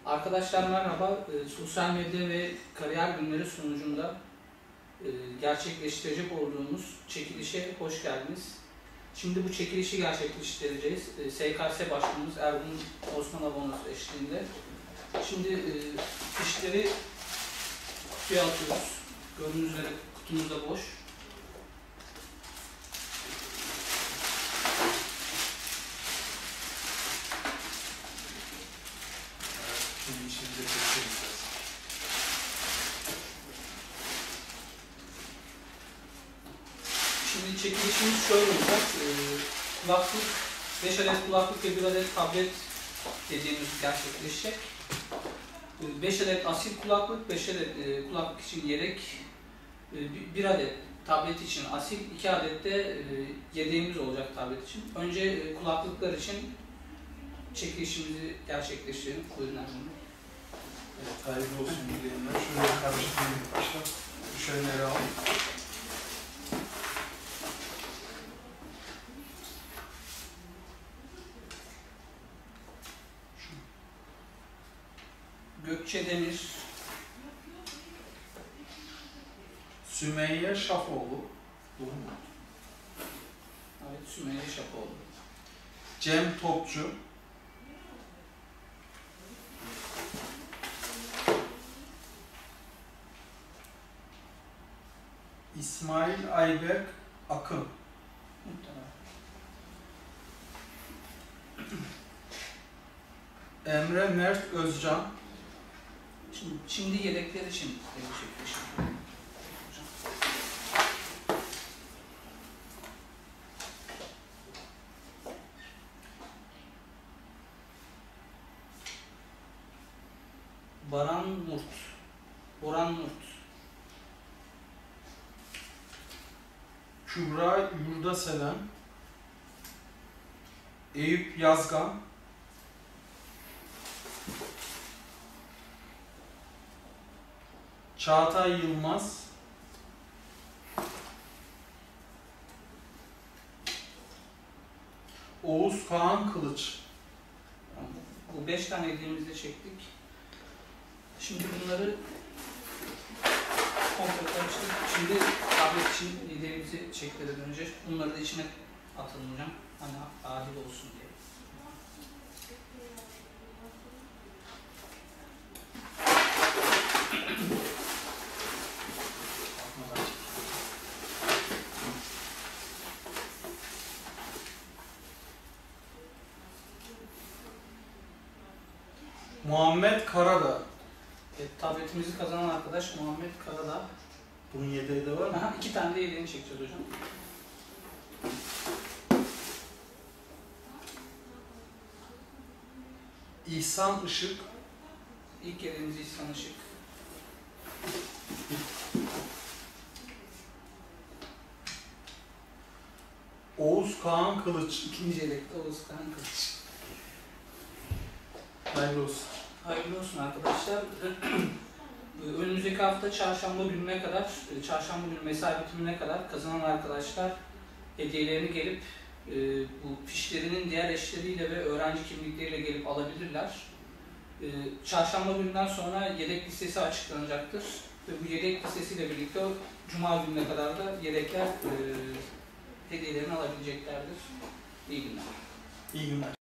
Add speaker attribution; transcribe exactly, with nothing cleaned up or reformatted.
Speaker 1: Arkadaşlar merhaba. E, sosyal medya ve kariyer günleri sonucunda e, gerçekleştirecek olduğumuz çekilişe hoş geldiniz. Şimdi bu çekilişi gerçekleştireceğiz. E, S K S Başkanımız Ergun Osman Abonos eşliğinde. Şimdi e, fişleri kutuya atıyoruz. Gördüğünüz üzere kutumuz da boş.
Speaker 2: Şimdi içinde geçeceğiz.
Speaker 1: Şimdi çekilişimiz şöyle olacak. E, kulaklık, beş adet kulaklık ve bir adet tablet dediğimiz gerçekleşecek. beş adet asil kulaklık, beş adet e, kulaklık için yedek, e, bir adet tablet için asil, iki adet de e, yedeğimiz olacak tablet için. Önce e, kulaklıklar için çekilişimizi gerçekleştirelim. Buyurun Ergun Bey.
Speaker 2: Evet, hayırlı olsun dileyenler. Şöyle karıştırayım başta. Düşenleri al.
Speaker 1: Gökçe Demir,
Speaker 2: Sümeyye Şafoğlu. Doğru mu?
Speaker 1: evet, Sümeyye Şapoğlu,
Speaker 2: Cem Topçu. İsmail Ayberk Akın. Emre Mert Özcan.
Speaker 1: Şimdi, şimdi yedekler için gerçekleştirelim. Baran Murt, Boran Murt,
Speaker 2: Kübra Yurdaseven. Eyüp Yazgan. Çağatay Yılmaz. Oğuz Kaan Kılıç.
Speaker 1: bu beş tane hediyemizde çektik. Şimdi bunları komple karıştırdık. Şimdi tablet için hediyemizi çekmeden önce bunları da içine atalım hocam. Hani adil olsun diye.
Speaker 2: Muhammed Karadağ.
Speaker 1: Evet, tabletimizi kazanan arkadaş Muhammed Karadağ.
Speaker 2: Bunun yedeği de var mı?
Speaker 1: Aha, iki tane de yedeğini çekeceğiz hocam.
Speaker 2: İhsan Işık.
Speaker 1: İlk yedeğimiz İhsan Işık.
Speaker 2: Oğuz Kaan Kılıç.
Speaker 1: İkinci yedekte Oğuz Kaan Kılıç.
Speaker 2: Hayırlı olsun.
Speaker 1: Hayırlı olsun arkadaşlar. Önümüzdeki hafta çarşamba gününe kadar, çarşamba günü mesai bitimine kadar kazanan arkadaşlar hediyelerini gelip e, bu fişlerinin diğer eşleriyle ve öğrenci kimlikleriyle gelip alabilirler. E, çarşamba gününden sonra yedek listesi açıklanacaktır ve bu yedek listesiyle birlikte cuma gününe kadar da yedekler e, hediyelerini alabileceklerdir. İyi günler.
Speaker 2: İyi günler.